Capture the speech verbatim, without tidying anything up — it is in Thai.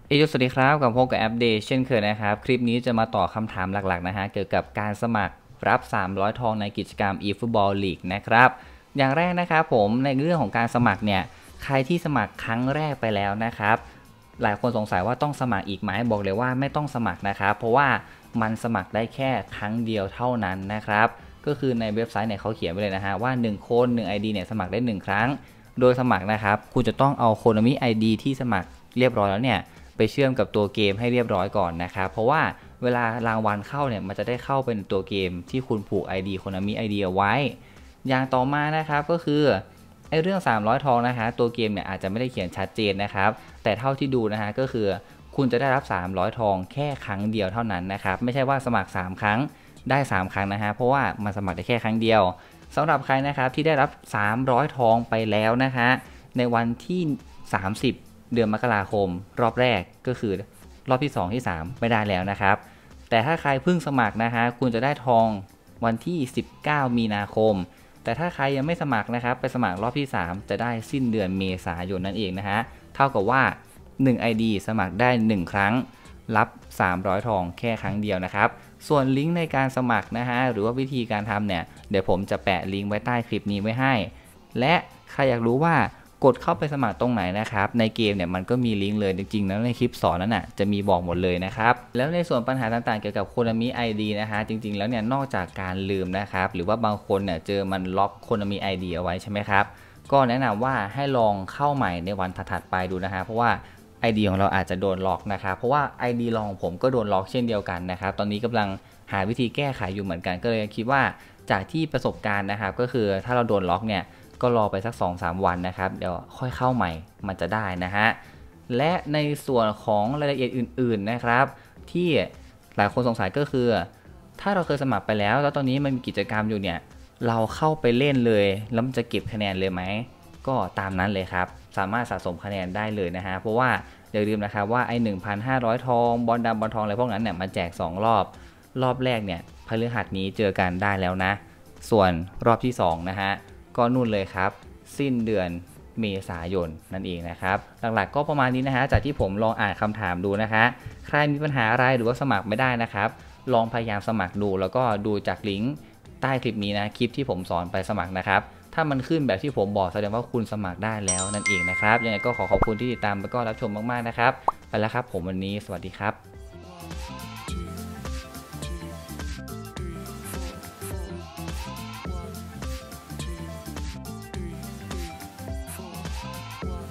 เอยสวัสดีครับกับพบกับแอปเดตเช่นเคยนะครับคลิปนี้จะมาตอบคำถามหลักๆนะฮะเกี่ยวกับการสมัครรับสามร้อยทองในกิจกรรม eFootball League นะครับอย่างแรกนะครับผมในเรื่องของการสมัครเนี่ยใครที่สมัครครั้งแรกไปแล้วนะครับหลายคนสงสัยว่าต้องสมัครอีกไหมบอกเลยว่าไม่ต้องสมัครนะครับเพราะว่ามันสมัครได้แค่ครั้งเดียวเท่านั้นนะครับก็คือในเว็บไซต์เนี่ยเขาเขียนไว้เลยนะฮะว่าหนึ่งคนหนึ่ง ไอ ดี เนี่ยสมัครได้หนึ่งครั้งโดยสมัครนะครับคุณจะต้องเอา Konami ไอ ดี ที่สมัครเรียบร้อยแล้วเนี่ยไปเชื่อมกับตัวเกมให้เรียบร้อยก่อนนะครับเพราะว่าเวลารางวัลเข้าเนี่ยมันจะได้เข้าเป็นตัวเกมที่คุณผูก ไอ ดี Konami ไอ ดี เอาไว้อย่างต่อมานะครับก็คือไอเรื่องสามร้อยทองนะฮะตัวเกมเนี่ยอาจจะไม่ได้เขียนชัดเจนนะครับแต่เท่าที่ดูนะฮะก็คือคุณจะได้รับสามร้อยทองแค่ครั้งเดียวเท่านั้นนะครับไม่ใช่ว่าสมัครสามครั้งได้สามครั้งนะฮะเพราะว่ามันสมัครได้แค่ครั้งเดียวสำหรับใครนะครับที่ได้รับสามร้อยทองไปแล้วนะฮะในวันที่สามสิบเดือนมกราคมรอบแรกก็คือรอบที่สองที่สามไม่ได้แล้วนะครับแต่ถ้าใครเพิ่งสมัครนะฮะคุณจะได้ทองวันที่สิบเก้ามีนาคมแต่ถ้าใครยังไม่สมัครนะครับไปสมัครรอบที่สามจะได้สิ้นเดือนเมษายนนั่นเองนะฮะเท่ากับว่าหนึ่ง ไอ ดี สมัครได้หนึ่งครั้งรับสามร้อยทองแค่ครั้งเดียวนะครับส่วนลิงก์ในการสมัครนะฮะหรือว่าวิธีการทำเนี่ยเดี๋ยวผมจะแปะลิงก์ไว้ใต้คลิปนี้ไว้ให้และใครอยากรู้ว่ากดเข้าไปสมัครตรงไหนนะครับในเกมเนี่ยมันก็มีลิงก์เลยจริงๆแล้วในคลิปสอนนั้นน่ะจะมีบอกหมดเลยนะครับแล้วในส่วนปัญหาต่างๆเกี่ยวกับ Konami ไอ ดี นะฮะจริงๆแล้วเนี่ยนอกจากการลืมนะครับหรือว่าบางคนเนี่ยเจอมันล็อก Konami ไอ ดี เอาไว้ใช่ไหมครับก็แนะนำว่าให้ลองเข้าใหม่ในวันถัดๆไปดูนะฮะเพราะว่า ไอ ดี ของเราอาจจะโดนล็อกนะครับเพราะว่า ไอ ดี ลองผมก็โดนล็อกเช่นเดียวกันนะครับตอนนี้กำลังหาวิธีแก้ไขอยู่เหมือนกันก็เลยคิดว่าจากที่ประสบการณ์นะครับก็คือถ้าเราโดนล็อกเนี่ยก็รอไปสัก สองถึงสาม วันนะครับเดี๋ยวค่อยเข้าใหม่มันจะได้นะฮะและในส่วนของรายละเอียดอื่นๆนะครับที่หลายคนสงสัยก็คือถ้าเราเคยสมัครไปแล้วแล้วตอนนี้มันมีกิจกรรมอยู่เนี่ยเราเข้าไปเล่นเลยแล้วมันจะเก็บคะแนนเลยไหมก็ตามนั้นเลยครับสามารถสะสมคะแนนได้เลยนะฮะเพราะว่าอย่าลืมนะครับว่าไอ้ หนึ่งพันห้าร้อย ทองบอลดำบอลทองอะไรพวกนั้นเนี่ยมันแจกสองรอบรอบแรกเนี่ยพฤหัสนี้เจอกันได้แล้วนะส่วนรอบที่สองนะฮะก็นู่นเลยครับสิ้นเดือนเมษายนนั่นเองนะครับหลักๆก็ประมาณนี้นะฮะจากที่ผมลองอ่านคำถามดูนะคะใครมีปัญหาอะไรหรือว่าสมัครไม่ได้นะครับลองพยายามสมัครดูแล้วก็ดูจากลิงก์ใต้คลิปนี้นะคลิปที่ผมสอนไปสมัครนะครับถ้ามันขึ้นแบบที่ผมบอกแสดงว่าคุณสมัครได้แล้วนั่นเองนะครับยังไงก็ขอขอบคุณที่ติดตามแล้วก็รับชมมากๆนะครับไปแล้วครับผมวันนี้สวัสดีครับ